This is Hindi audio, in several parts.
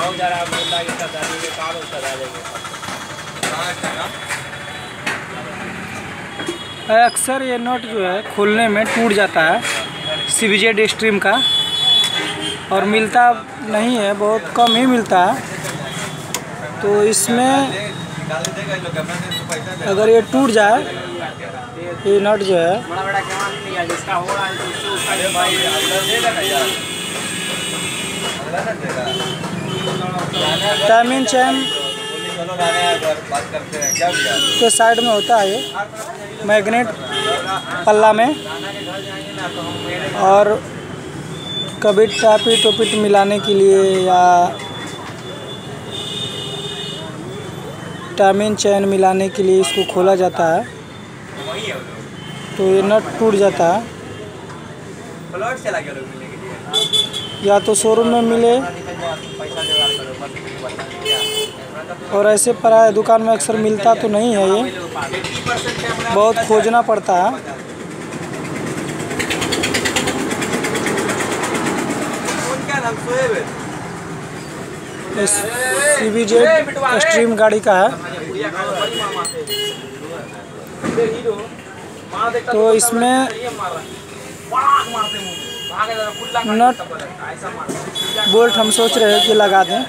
अक्सर ये नट जो है खोलने में टूट जाता है CVZ स्ट्रीम का, और मिलता नहीं है, बहुत कम ही मिलता है। तो इसमें अगर ये टूट जाए, ये नट जो है, टाइमिंग चेन के साइड में होता है ये मैग्नेट पल्ला में, और कभी टापी टोपिट मिलाने के लिए या टाइमिंग चेन मिलाने के लिए इसको खोला जाता है। तो ये नट टूट जाता है, या तो शोरूम में मिले, और ऐसे पराये दुकान में अक्सर मिलता तो नहीं है, ये बहुत खोजना पड़ता है। CVZ स्ट्रीम गाड़ी का है। तो इसमें नट बोल्ट हम सोच रहे हैं कि लगा दें,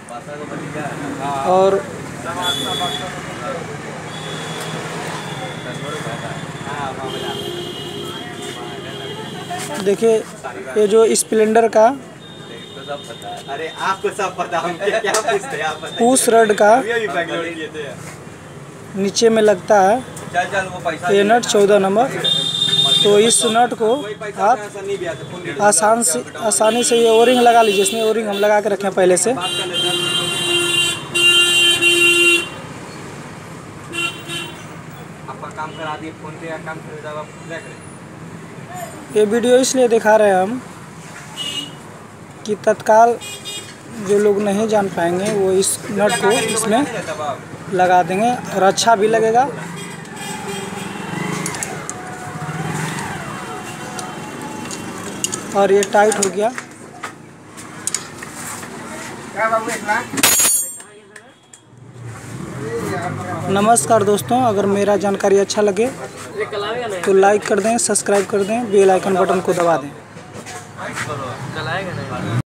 और देखिए ये जो स्प्लेंडर का अरे आपको सब पता, हम क्या पूछते हैं आप बताइए। पुश रड का नीचे में लगता है ये नट 14 नंबर। तो इस नट को आप आसानी से ये ओरिंग लगा लीजिए। इसमें ओरिंग हम लगा के रखें पहले से। आपका काम करा दिए, फोन पे का काम करें। ये वीडियो इसलिए दिखा रहे हैं हम कि तत्काल जो लोग नहीं जान पाएंगे वो इस नट को इसमें लगा देंगे, और अच्छा भी लगेगा। और ये टाइट हो गया। नमस्कार दोस्तों, अगर मेरा जानकारी अच्छा लगे तो लाइक कर दें, सब्सक्राइब कर दें, बेल आइकन बटन को दबा दें।